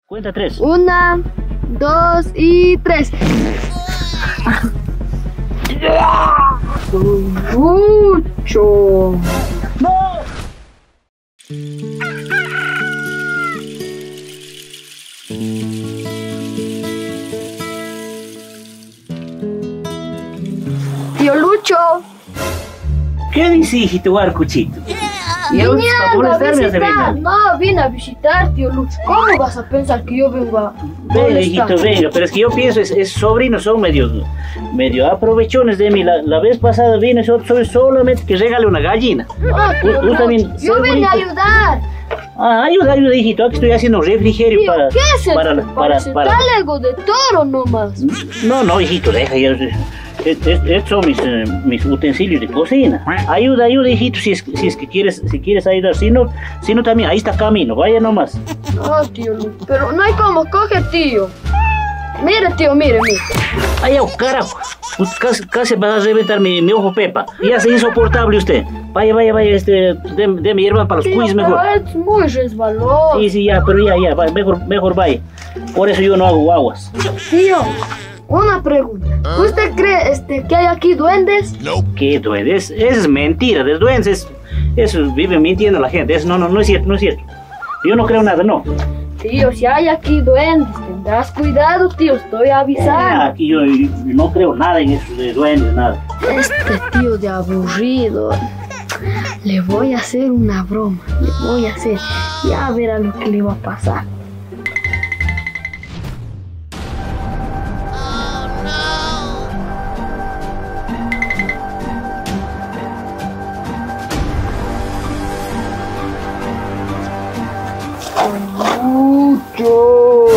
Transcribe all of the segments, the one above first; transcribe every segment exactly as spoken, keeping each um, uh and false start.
Cuenta tres. Una, dos y tres. Mucho. ¡No! Tío Lucho. ¿Qué dice, hijito Arcuchito? Viniendo a visitar. No, vine a visitar, tío Lucho. ¿Cómo vas a pensar que yo vengo a Venga, hijito, venga, pero es que yo pienso, es, es sobrinos son medio, medio aprovechones de mí. La, la vez pasada vine so, so, solamente que regale una gallina. Ah, tío Tú- tú también, Lucho, yo vine segurito. a ayudar. Ah, ayuda, ayuda, hijito, aquí estoy haciendo refrigerio Tío, para, ¿qué es eso? para, para, Parece para- talego de toro nomás. No, no, hijito, deja ya. Es- es- Estos son mis, eh, mis utensilios de cocina. Ayuda, ayuda, hijito, si es, que- si es que quieres, si quieres ayudar. Si no, si no también, ahí está camino, vaya nomás. No, tío Lucho, pero no hay como, coge, tío. Mire, tío, mire, mire. Ay, oh, carajo, pues casi, casi vas a reventar mi, mi ojo pepa. Ya es insoportable usted. Vaya, vaya, vaya, este, de, de mi hierba para los Tío, cuis pero mejor. es muy resbaloso. Sí, sí, ya, pero ya, ya, va, mejor, mejor vaya. Por eso yo no hago aguas. Tío, una pregunta. ¿Usted cree este, que hay aquí duendes? ¿Qué duendes? Es, es mentira, de duendes. Eso vive mintiendo la gente. Eso no, no, no es cierto, no es cierto. Yo no creo nada, no. Tío, si hay aquí duendes, tendrás cuidado, tío, estoy Ah, avisando. aquí yo, yo no creo nada en eso de duendes, nada. Este tío de aburrido. Le voy a hacer una broma. Le voy a hacer. Ya verá lo que le va a pasar. Mucho.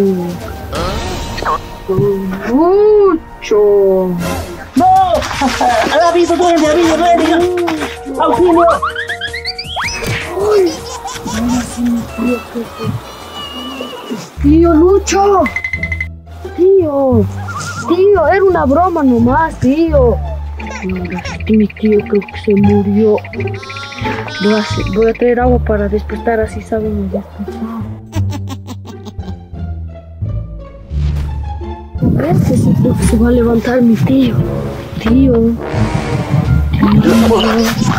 Mucho. ¡No! ¡Ha habido duende, ha habido duende! ¡Auxilio! Tío Lucho. Tío. Tío, era una broma nomás, tío. Ahora sí, mi tío creo que se murió. Voy a, hacer- voy a traer agua para despertar, así sabemos despertar. A ver que se, creo que se va a levantar mi tío. Tío. Tío.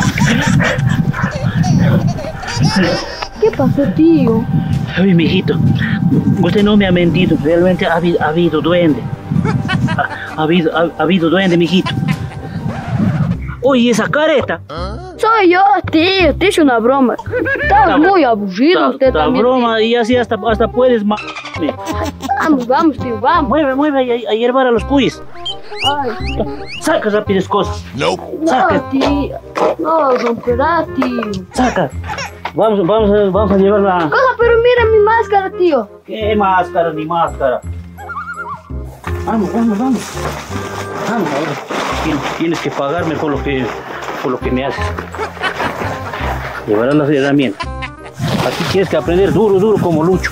¿Qué pasó, tío? Ay, mijito, usted no me ha mentido. Realmente ha habido, ha habido duende. Ha, ha habido, ha, ha habido duende, mijito. Oye, esa careta. Soy yo, tío. Te hice una broma. Estás muy aburrido usted La también. broma y así hasta, hasta puedes ma... Tío. Vamos, vamos, tío, vamos. Mueve, mueve a, a hiervar a los cuyes. Ay, Saca rápidas cosas. no, Saca, tío. No, romperá, tío. saca. Vamos, vamos, a, vamos a llevarla. Coja, pero mira mi máscara, tío. ¿Qué máscara ni máscara? Vamos, vamos, vamos. Vamos ahora. Tienes, tienes que pagarme por lo que, por lo que me haces. Llevarás las herramientas. Aquí tienes que aprender duro, duro como Lucho.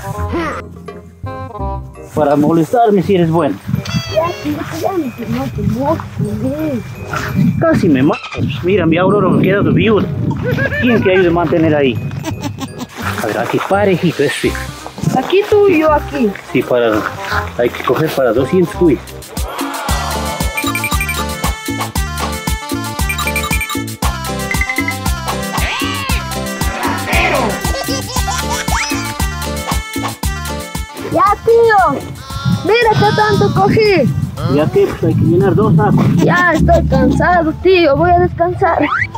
Para molestarme si eres bueno. Ya, tío, ya no te no te mostres. Casi me matas. Mira, mi Aurora me queda tu viuda. ¿Quién te ayude a mantener ahí? A ver, aquí parejito, eso sí. Aquí tú y yo aquí. Sí, para, hay que coger para doscientos cuis. Ya, tío. Mira qué tanto cogí. Ya que pues, hay que llenar dos sacos. Ya estoy cansado, tío. Voy a descansar.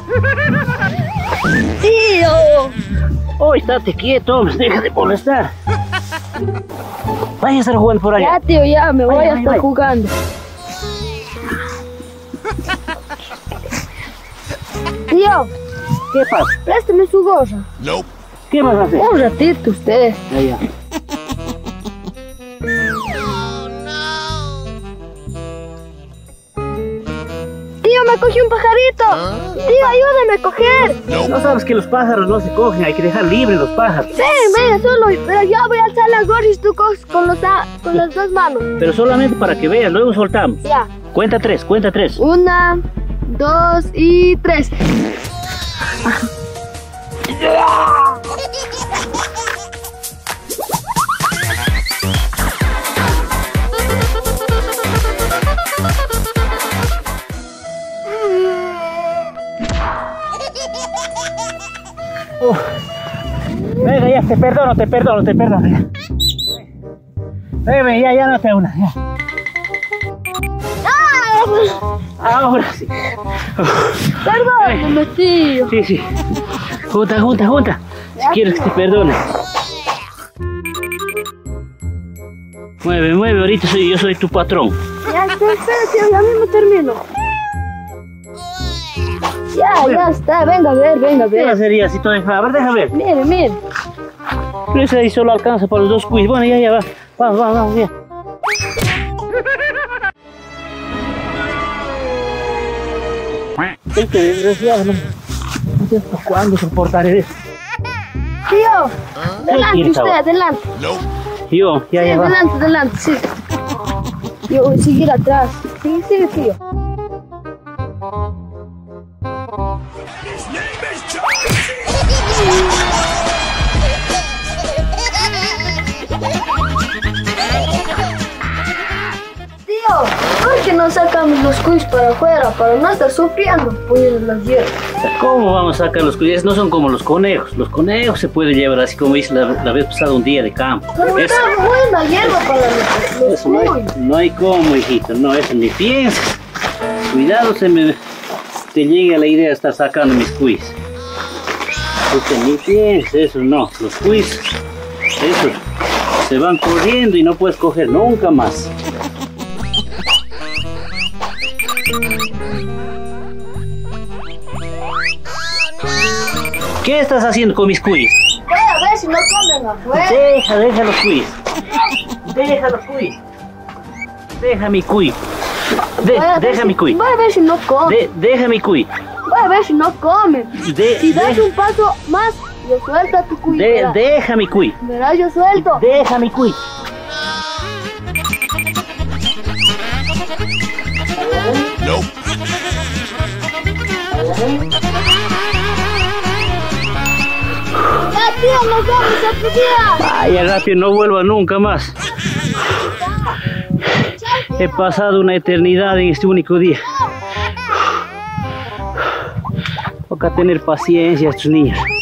Tío. Oh, estate quieto, hombre, deja de molestar. Vaya a estar jugando por allá. Ya, tío, ya me voy Vaya, a vaya, estar vaya. jugando. Tío, ¿Qué pasa? préstame su gorra. ¿Qué vas a hacer? Un ratito usted. Ya, ya. Tío, me cogí un pajarito. Tío, ayúdame a coger. No sabes que los pájaros no se cogen, hay que dejar libres los pájaros. Sí, mira, solo, pero yo voy a alzar la gorra y tú coges con, los, a- con las dos manos. Pero solamente para que veas, luego soltamos. Ya. Cuenta tres, cuenta tres. Una, dos y tres. te perdono, te perdono, te perdono. Ya. Ven, ven, ya, ya no te una, ya. Ahora sí. Perdóname, tío. Sí, sí. Junta, junta, junta. Si quieres que te perdone. Mueve, mueve, ahorita soy, yo soy tu patrón. Ya, espera, espera, tío, ya mismo termino. Ya, ya está, venga a ver, venga a ¿Qué ver. sería así todo? A ver, déjame ver. Mire, mire. Pero ese ahí solo alcanza para los dos quiz. Bueno, ya, ya va. Vamos, vamos, vamos, ya. Este desgraciado, no. No sé hasta cuándo soportaré eso. Tío, adelante usted, adelante. Yo, ya, Sí, ya va. adelante, adelante, sí. Yo voy a seguir atrás. Sí, sigue, tío. Tío, ¿por qué no sacamos los quiz para afuera para no estar sufriendo poniendo las hierbas? ¿Cómo vamos a sacar los cuyes? No son como los conejos. Los conejos se pueden llevar así como hice la, la vez pasada un día de campo. Pero Eso, está buena hierba para los, los eso no, hay, quiz. no hay como, hijito. No, eso ni pienses. Cuidado se me te llegue a la idea de estar sacando mis quiz. Usted ni pienses, eso no. Los quiz, eso, se van corriendo y no puedes coger nunca más. ¿Qué estás haciendo con mis quiz? Voy a ver si no comen afuera. Deja, deja los quiz. Deja los quiz. Deja mi cuy. De, Voy a ver deja si- mi cuy. Voy a ver si no comen. De, deja mi cuy. Voy a ver si no comen. De, Si das de- un paso más, yo suelto a tu cuy. de- verás. deja mi cuy. Verás, yo suelto. Deja mi cuy. Ya, tío, nos vemos otro día. Vaya rápido, no vuelva nunca más. He pasado una eternidad en este único día. Toca tener paciencia a estos niños.